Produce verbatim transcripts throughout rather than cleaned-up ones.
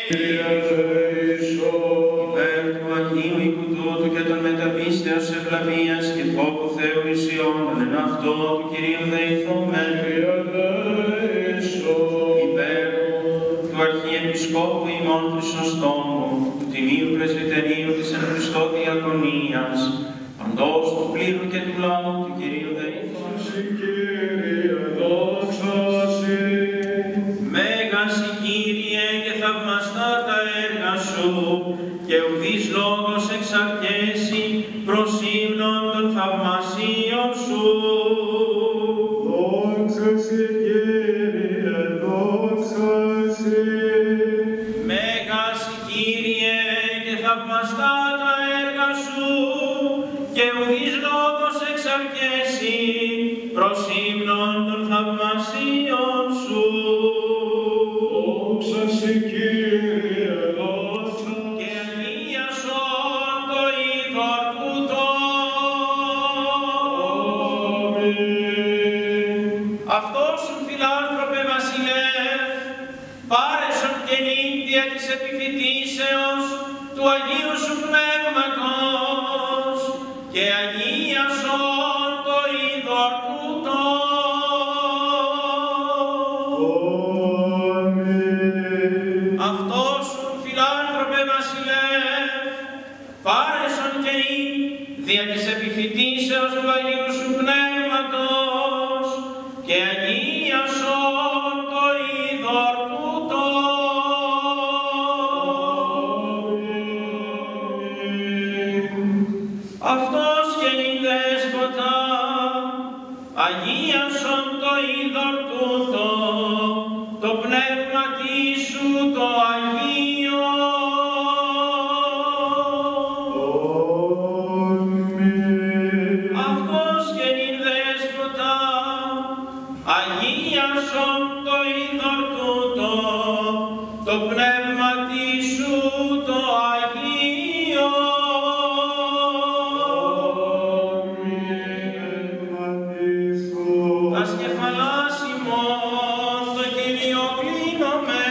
Υπέρ του Αγίου οίκου τούτου και των μεταπίστεως ευλαβίας και φόβου Θεού ισιόντων εν αυτό του Κυρίου δεηθόμεν. Υπέρ του Αρχιεπισκόπου ημών Χρυσοστόμου, του Τιμίου Πρεσβυτερίου της εν Χριστώ Διακονίας, παντός του πλήρου και του λαού του Κυρίου δεηθόμεν. Μέγας η Κύριε και θαυμαστά τα έργα σου, και ουδής λόγος εξαρκέσει προς ύμνον των θαυμασίων σου. Δόξα σε Κύριε, δόξα σε. Μέγας η Κύριε και θαυμαστά τα έργα σου, και ουδής λόγος εξαρκέσει προς ύμνον των θαυμασίων σου. Δόξα σε Κύριε, δόξα και αγίασον το είδωρ τούτο. Αμήν. Αυτός σου φιλάνθρωπε βασιλεύ, πάρεσον και νύχτια της επιφυτίσεως του Αγίου σου Πνεύματος, και αγίασον το είδωρ τούτο. Αυτός σου φιλάνθρωπε βασιλεύ, πάρεσον και νύχτια δια της επιφυτίσεως του Αγίου σου Πνεύματος, και αγίασον το είδωρ τούτο. Αυτός και η δέσποτα, αγίασον το είδωρ τούτο, το πνεύμα σου το Αγίο. Αυτός και η δέσποτα, αγίασον το είδωρ τούτο, το πνεύμα σου το Αγίο. Τας κεφαλάς ημών το Κύριο κλείνομαι.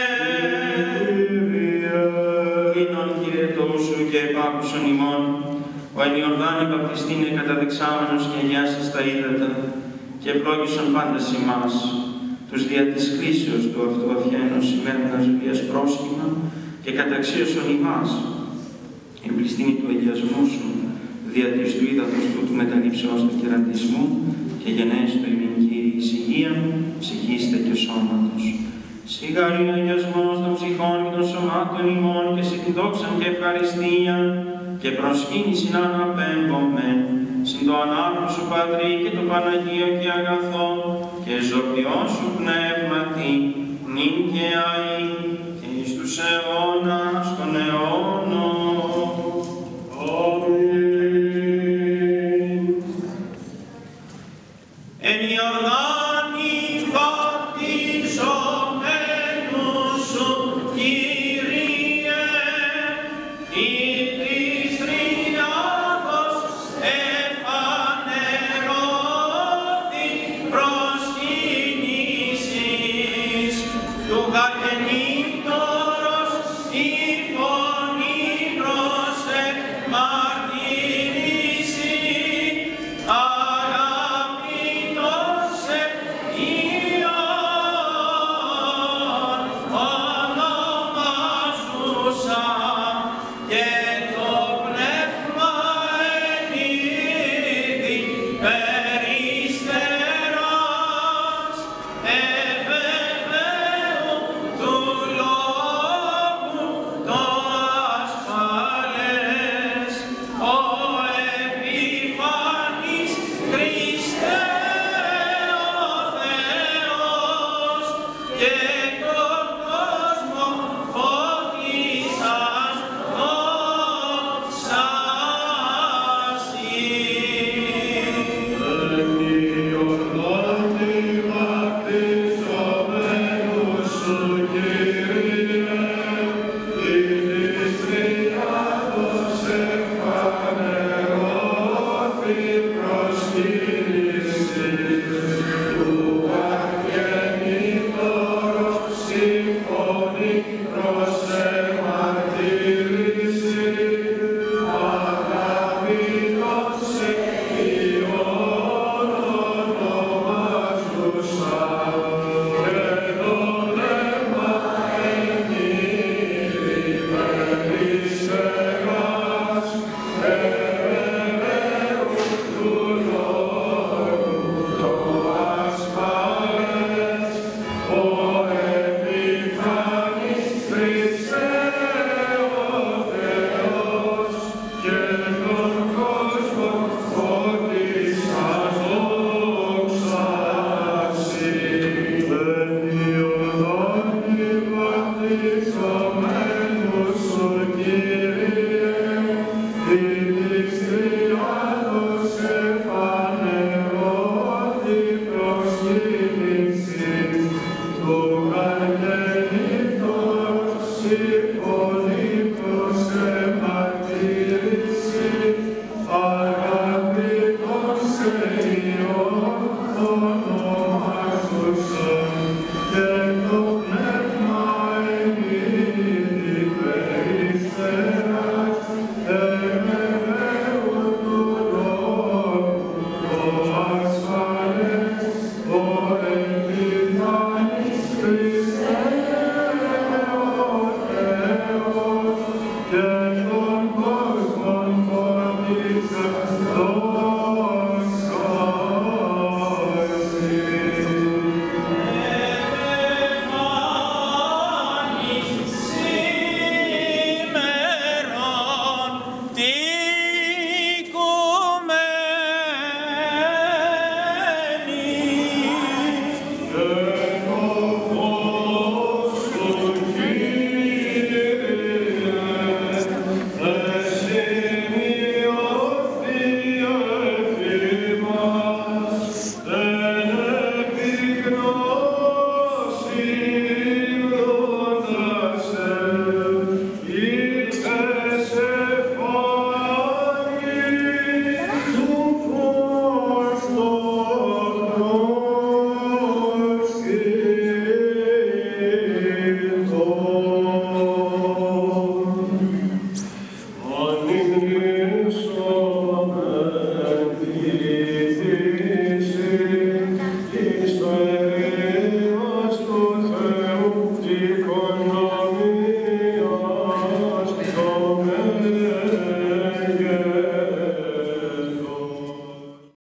Κλείνον Κύριε τόσου και επάκουσον ημών, ο εν Ιορδάνη βαπτιστήνε καταδεξάμενος και ελιάσας τα ύδατα, και ευλόγησον πάντας ημάς, τους δια της χρήσεως του αυτού αφιένος σημαίνοντας βίας πρόσχημα, και καταξίωσον ημάς, εμπληστήνη του ελιασμού σου, δια της του ύδατος τούτου μεταλήψεως του κερατισμού, και γενναίες του ημίν Κύριε εις υγείαν, ψυχήστε και σώματος. Σιγάρει ο αγιασμός των ψυχών και των σωμάτων ημών, και σε την δόξαν και ευχαριστίαν, και προσκύνησιν αναπέμπομεν, συν το ανάρχο σου Πατρί και το Παναγίο και αγαθό, και ζωοποιό σου πνεύματι, νυν και αεί, και εις τους αιώνας των αιώνων. Αμήν. Εν Ιορδάνη